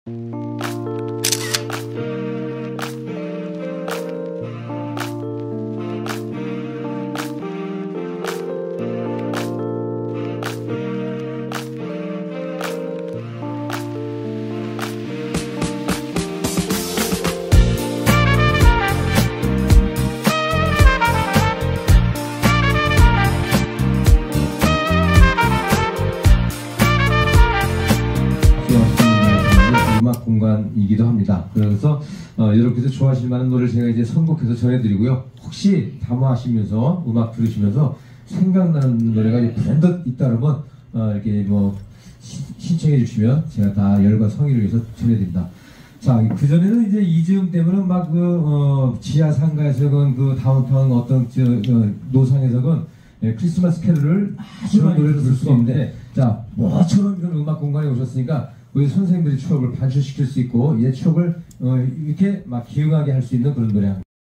음악 공간이기도 합니다. 그래서 여러분께서 좋아하실 만한 노래를 제가 이제 선곡해서 전해드리고요. 혹시 담화하시면서 음악 들으시면서 생각나는 노래가 브랜드 있다 그러면 이렇게 뭐 신청해 주시면 제가 다 열과 성의를 위해서 전해드립니다. 자, 그전에는 이제 이즈음 때문에 막 지하 상가에서건 다운타운 어떤 노상에서건 크리스마스 캐롤을 아주 많은 노래를 들을 수가 없는데, 자, 뭐처럼 이런 음악 공간에 오셨으니까 우리 선생님들의 추억을 반출시킬 수 있고, 이 추억을 이렇게 막 기억하게 할 수 있는 그런 노래.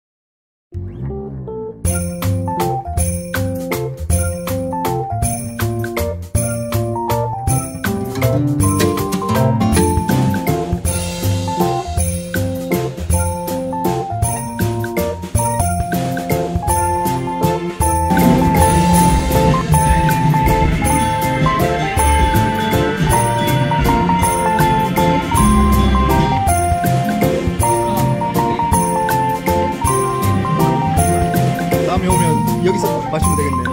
다음에 오면 여기서 마시면 되겠네.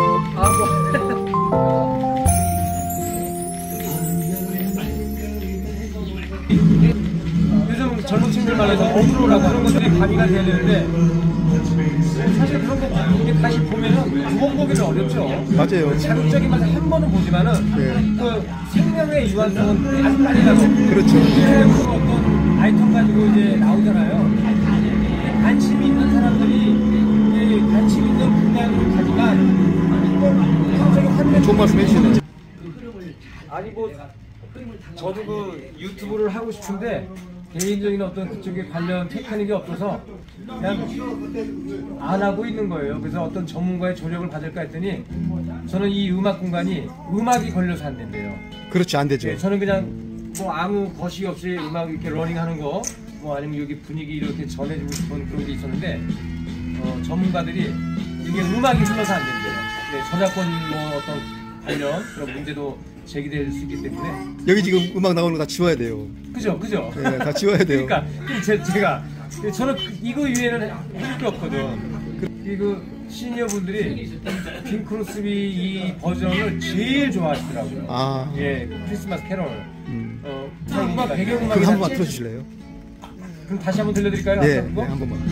요즘 젊은 친구들 말해서 어그로라고 그런 것들이 가미가 돼야 되는데, 사실 그런 거 이게 다시 보면은 두 번 보기는 어렵죠. 맞아요. 자극적인 맛을 한 번은 보지만은 그 생명의 유한성은 아주 빨리 나고. 그렇죠. 어떤 아이템 가지고 이제 나오잖아요. 관심이 있는 사람들이 관심 있는 분야로 가지만 갑자기 환멸. 좋은 말씀 해주시네. 아니 뭐 저도 그 유튜브를 하고 싶은데 개인적인 어떤 그쪽에 관련 테크닉이 없어서 그냥 안 하고 있는 거예요. 그래서 어떤 전문가의 조력을 받을까 했더니 저는 이 음악 공간이 음악이 걸려서 안 된대요. 그렇지, 안 되죠. 네, 저는 그냥 뭐 아무 거식 없이 음악 이렇게 러닝하는 거, 뭐 아니면 여기 분위기 이렇게 전해주고 싶은 그런 게 있었는데, 전문가들이 이게 음악이 흘러서 안 된대요. 네, 저작권 뭐 어떤 관련 그런 문제도 제기될 수 있기 때문에. 여기 지금 음악 나오는 거 다 지워야 돼요. 그죠? 네, 다 지워야 돼요. 그러니까 제가 저는 이거 이외에는 해줄 게 없거든. 그 시니어 분들이 핑크로스비 이 버전을 제일 좋아하시더라고요. 아, 예, 크리스마스 캐롤. 음악 배경음악 그거 한 번만 틀어주실래요? 그럼 다시 한번 들려드릴까요? 네, 그거? 네, 한 번만.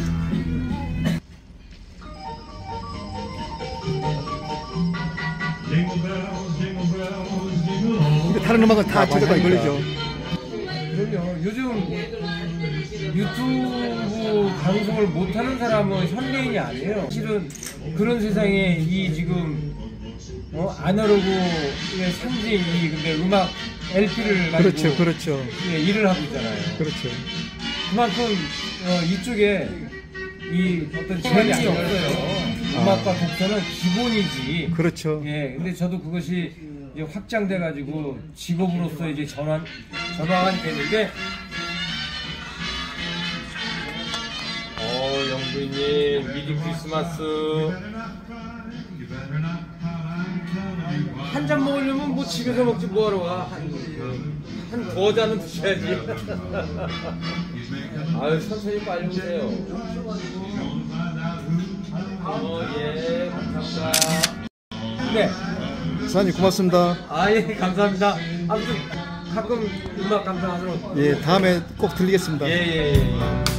근데 다른 음악은 다 저작권이 걸리죠. 그럼요. 요즘 유튜브 방송을 못하는 사람은 현대인이 아니에요. 실은 그런 세상에 이 지금 아날로그의 상징이 근데 음악 LP를 가지고 그렇죠. 예, 일을 하고 있잖아요. 그렇죠. 그만큼 이쪽에 이 어떤 제한이 없어요. 음악과 독서는 기본이지. 그렇죠. 예, 근데 저도 그것이 이제 확장돼 가지고 직업으로서 이제 전환이 되는데, 영부인님 미리 크리스마스 한 잔 먹으려면 뭐 집에서 먹지 뭐하러 와. 한 두어 잔은 드셔야지. 아유, 천천히 빨리 오세요. 예, 감사합니다. 네. 사장님 고맙습니다. 예, 감사합니다. 아무튼 가끔 음악 감상하러. 예, 다음에 꼭 들리겠습니다. 예.